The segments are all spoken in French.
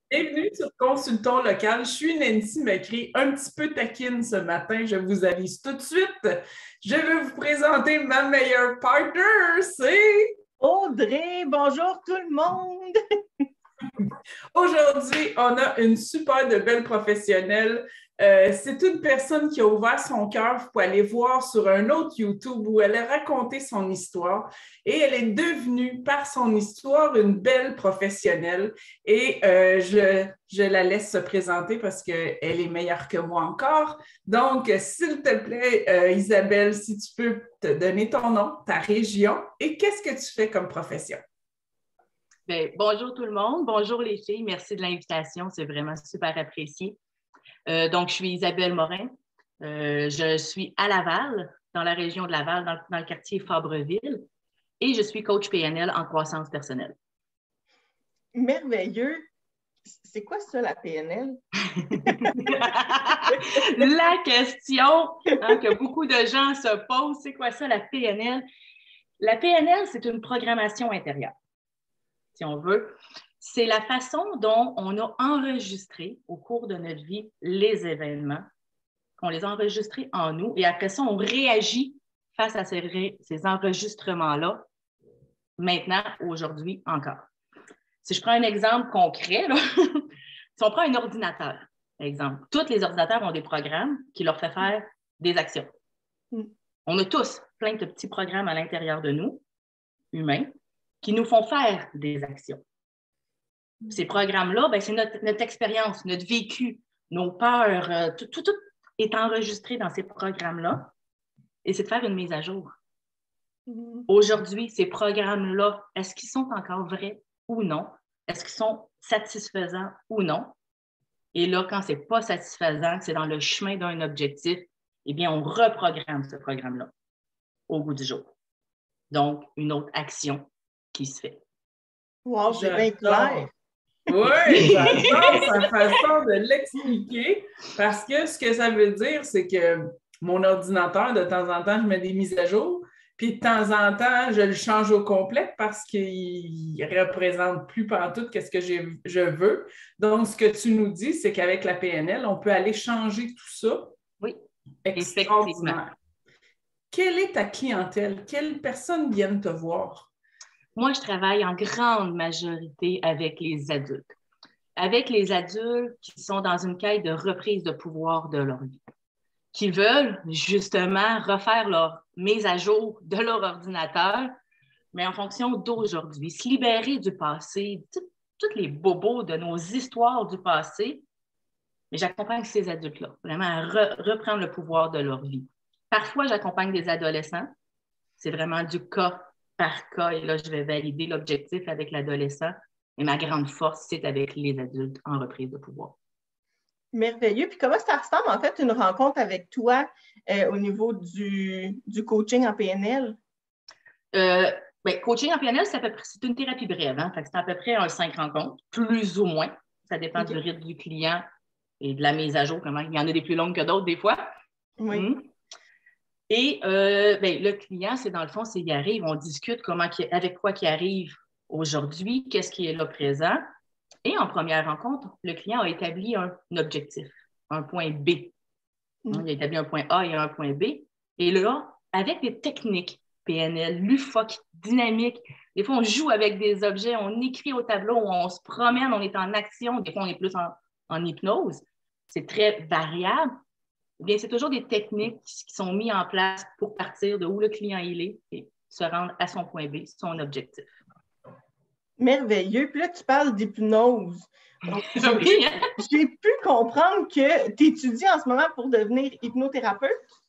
Bienvenue sur Consultons local. Je suis Nancy Macri, un petit peu taquine ce matin, je vous avise tout de suite. Je vais vous présenter ma meilleure partner, c'est Audrey, bonjour tout le monde! Aujourd'hui, on a une super de belle professionnelle. C'est une personne qui a ouvert son cœur pour aller voir sur un autre YouTube où elle a raconté son histoire et elle est devenue, par son histoire, une belle professionnelle. Et je la laisse se présenter parce qu'elle est meilleure que moi encore. Donc, s'il te plaît, Isabelle, si tu peux te donner ton nom, ta région et qu'est-ce que tu fais comme profession? Bien, bonjour tout le monde, bonjour les filles, merci de l'invitation, c'est vraiment super apprécié. Donc, je suis Isabelle Morin, je suis à Laval, dans la région de Laval, dans le quartier Fabreville, et je suis coach PNL en croissance personnelle. Merveilleux! C'est quoi ça, la PNL? La question que beaucoup de gens se posent, c'est quoi ça, la PNL? La PNL, c'est une programmation intérieure, si on veut. C'est la façon dont on a enregistré au cours de notre vie les événements, qu'on les a enregistrés en nous, et après ça, on réagit face à ces enregistrements-là, maintenant, aujourd'hui, encore. Si je prends un exemple concret, là, si on prend un ordinateur, par exemple, tous les ordinateurs ont des programmes qui leur font faire des actions. On a tous plein de petits programmes à l'intérieur de nous, humains, qui nous font faire des actions. Ces programmes-là, ben, c'est notre expérience, notre vécu, nos peurs, tout est enregistré dans ces programmes-là. Et c'est de faire une mise à jour. Aujourd'hui, ces programmes-là, est-ce qu'ils sont encore vrais ou non? Est-ce qu'ils sont satisfaisants ou non? Et là, quand ce n'est pas satisfaisant, que c'est dans le chemin d'un objectif, eh bien, on reprogramme ce programme-là au goût du jour. Donc, une autre action qui se fait. Wow, c'est bien clair! Oui, j'adore sa façon de l'expliquer parce que ce que ça veut dire, c'est que mon ordinateur, de temps en temps, je mets des mises à jour, puis de temps en temps, je le change au complet parce qu'il ne représente plus pantoute qu'est-ce que je veux. Donc, ce que tu nous dis, c'est qu'avec la PNL, on peut aller changer tout ça. Oui, extraordinaire. Quelle est ta clientèle? Quelles personnes viennent te voir? Moi, je travaille en grande majorité avec les adultes. Avec les adultes qui sont dans une quête de reprise de pouvoir de leur vie, qui veulent justement refaire leur mise à jour de leur ordinateur, mais en fonction d'aujourd'hui, se libérer du passé, tous les bobos de nos histoires du passé. Mais j'accompagne ces adultes-là, vraiment à reprendre le pouvoir de leur vie. Parfois, j'accompagne des adolescents. C'est vraiment du cas par cas. Et là, je vais valider l'objectif avec l'adolescent. Mais ma grande force, c'est avec les adultes en reprise de pouvoir. Merveilleux. Puis comment ça ressemble, en fait, une rencontre avec toi au niveau du coaching en PNL? Bien, coaching en PNL, c'est une thérapie brève. Hein? C'est à peu près 5 rencontres, plus ou moins. Ça dépend du rythme du client et de la mise à jour. Il y en a des plus longues que d'autres, des fois. Oui. Et le client, c'est dans le fond, il arrive, on discute avec quoi il arrive aujourd'hui, qu'est-ce qui est là présent. Et en première rencontre, le client a établi un objectif, un point B. Il a établi un point A et un point B. Et là, avec des techniques PNL, LUFOC, dynamiques, des fois, on joue avec des objets, on écrit au tableau, on se promène, on est en action, des fois, on est plus en hypnose. C'est très variable. Bien, c'est toujours des techniques qui sont mises en place pour partir de où le client il est et se rendre à son point B, son objectif. Merveilleux. Puis là, tu parles d'hypnose. Oui, hein? J'ai pu comprendre que tu étudies en ce moment pour devenir hypnothérapeute.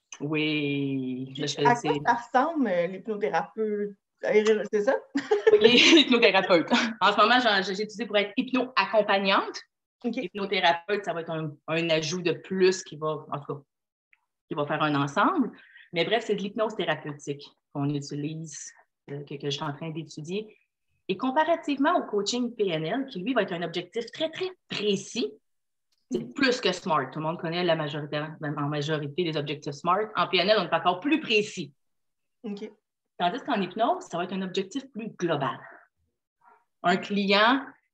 Oui. À quoi ça ressemble, l'hypnothérapeute? C'est ça? Oui, l'hypnothérapeute. En ce moment, j'étudie pour être hypno-accompagnante. Okay. Hypnothérapeute, ça va être un ajout de plus qui va faire un ensemble. Mais bref, c'est de l'hypnose thérapeutique qu'on utilise, que je suis en train d'étudier. Et comparativement au coaching PNL, qui lui va être un objectif très, très précis, c'est plus que SMART. Tout le monde connaît en majorité les objectifs SMART. En PNL, on est encore plus précis. Okay. Tandis qu'en hypnose, ça va être un objectif plus global. Un client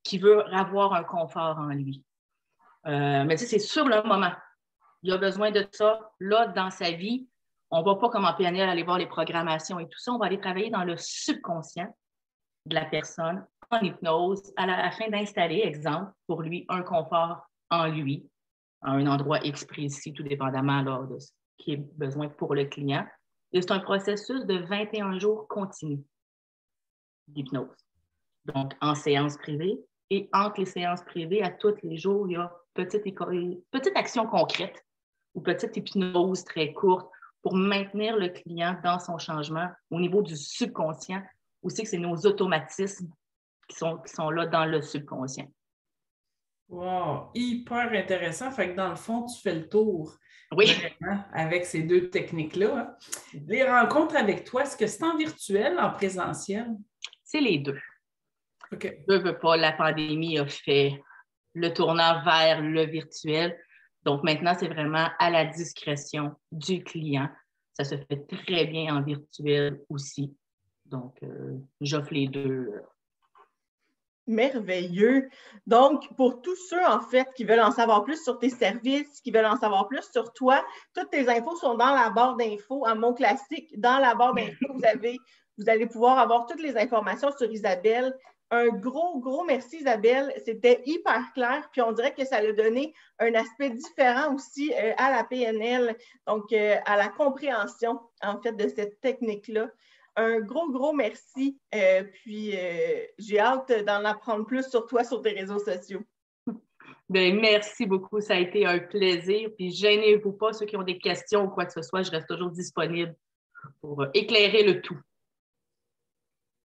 qui veut avoir un confort en lui. Mais tu sais, c'est sur le moment. Il a besoin de ça, là, dans sa vie. On ne va pas comme en PNL aller voir les programmations et tout ça. On va aller travailler dans le subconscient de la personne en hypnose afin d'installer, exemple, pour lui, un confort en lui, à un endroit X précis, tout dépendamment là, de ce qui est besoin pour le client. Et c'est un processus de 21 jours continu d'hypnose. Donc, en séance privée et entre les séances privées, à tous les jours, il y a petite action concrète ou petite hypnose très courte pour maintenir le client dans son changement au niveau du subconscient. Aussi que c'est nos automatismes qui sont là dans le subconscient. Wow, hyper intéressant. Fait que dans le fond, tu fais le tour Oui. Vraiment, avec ces deux techniques-là. Hein. Les rencontres avec toi, est-ce que c'est en virtuel, en présentiel? C'est les deux. OK. Je veux pas, la pandémie a fait le tournant vers le virtuel. Donc maintenant, c'est vraiment à la discrétion du client. Ça se fait très bien en virtuel aussi. Donc, j'offre les deux. Merveilleux. Donc, pour tous ceux, en fait, qui veulent en savoir plus sur tes services, qui veulent en savoir plus sur toi, toutes tes infos sont dans la barre d'infos, à Mon Classique. Dans la barre d'infos, vous allez pouvoir avoir toutes les informations sur Isabelle. Un gros merci, Isabelle. C'était hyper clair, puis on dirait que ça a donné un aspect différent aussi à la PNL, donc à la compréhension, en fait, de cette technique-là. Un gros merci. Puis, j'ai hâte d'en apprendre plus sur toi sur tes réseaux sociaux. Bien, merci beaucoup. Ça a été un plaisir. Puis, gênez-vous pas, ceux qui ont des questions ou quoi que ce soit, je reste toujours disponible pour éclairer le tout.